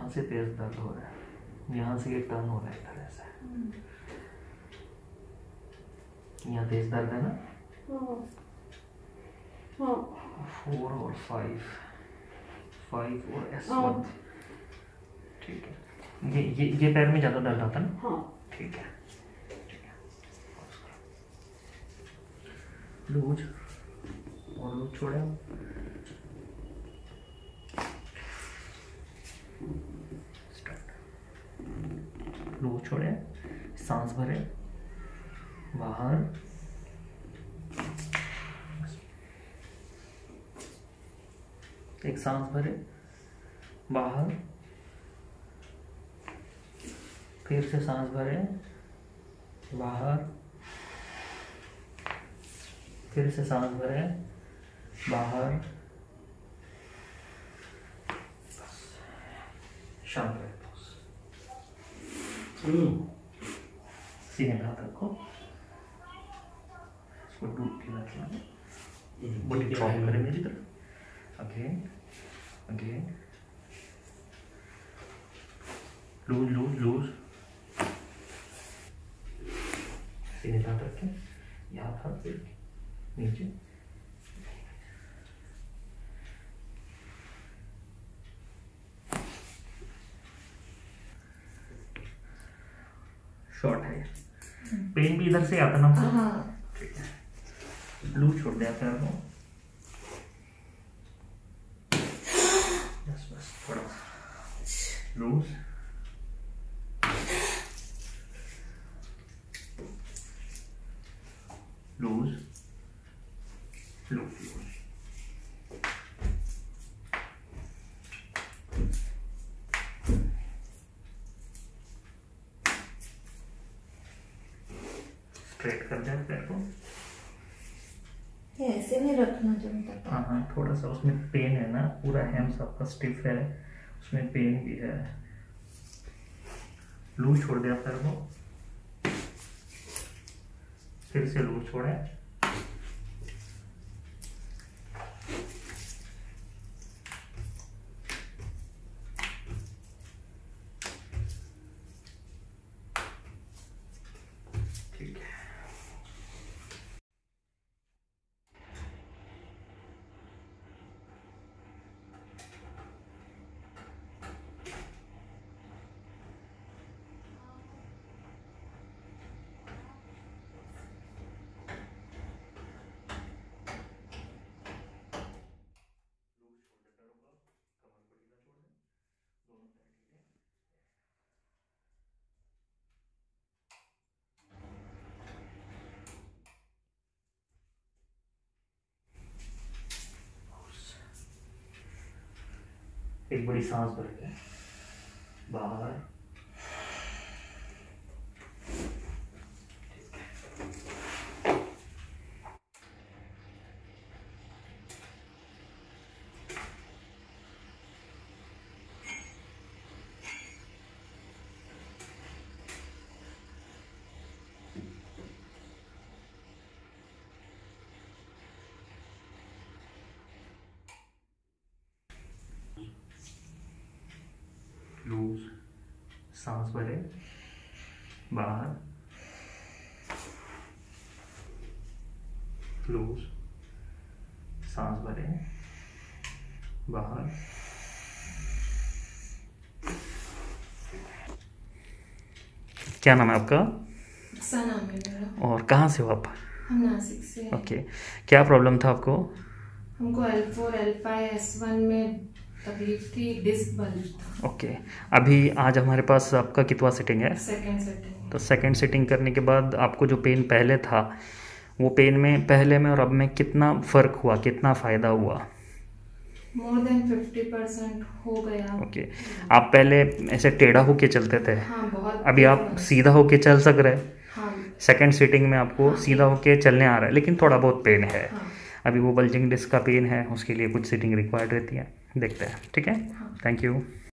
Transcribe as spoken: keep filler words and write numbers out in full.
से तेज दर्द हो रहा है, यहाँ से ये टर्न हो रहा है इस तरह से। यहाँ तेज दर्द है ना। फोर और फाइव, फाइव और एस वन। ठीक है, ये ये ये पैर में ज़्यादा दर्द आता है ना। हाँ ठीक है, ठीक है। लूज और लूज छोड़े, लूज छोड़े, सांस भरे, बाहर, एक सांस भरे, बाहर, फिर से सांस भरे, बाहर, फिर से सांस भरे, बाहर, शांत रहे। सीने में हाथ रखो, इसको डूब के रखना, बॉडी ड्रॉप करें मेरी तरफ। Again again, loose loose loose, सीने में हाथ रखें, यहाँ हाथ से नीचे, शॉर्ट है। पेन भी इधर से आता ना आपको। हाँ ठीक है, लूज छोड़ दिया पैर को, बस बस थोड़ा loose, loose loose loose, straight कर जाए पैर को। ऐसे नहीं रखना जमता। हाँ हाँ, थोड़ा सा उसमें पेन है ना, पूरा हैम्स आपका स्टिफ है, उसमें पेन भी है। लूज छोड़ दिया पैर को, फिर से लूज छोड़े, ठीक है। एक बड़ी सांस भर के बाहर, लूज, सांस भरे, बाहर, लूज, सांस भरे, बाहर। क्या नाम है आपका? सना है मेरा। और कहाँ से हो आप? हम नासिक से हैं। ओके, क्या प्रॉब्लम था आपको? हमको L four L five S one में तकलीफ थी, डिस्क बल्ज था। ओके, अभी आज हमारे पास आपका कितवा सिटिंग है? Second setting. तो सेकंड सिटिंग करने के बाद आपको जो पेन पहले था, वो पेन में पहले में और अब में कितना फ़र्क हुआ, कितना फ़ायदा हुआ? मोर देन फिफ्टी परसेंट हो गया। ओके, आप पहले ऐसे टेढ़ा होके चलते थे। हाँ बहुत। अभी आप सीधा होके चल सक रहे हैं। हाँ। सेकंड सिटिंग में आपको हाँ, सीधा होके चलने आ रहा है, लेकिन थोड़ा बहुत पेन है। हाँ। अभी वो बल्जिंग डिस्क का पेन है, उसके लिए कुछ सिटिंग रिक्वायर्ड रहती है, देखते हैं। ठीक है, थैंक यू।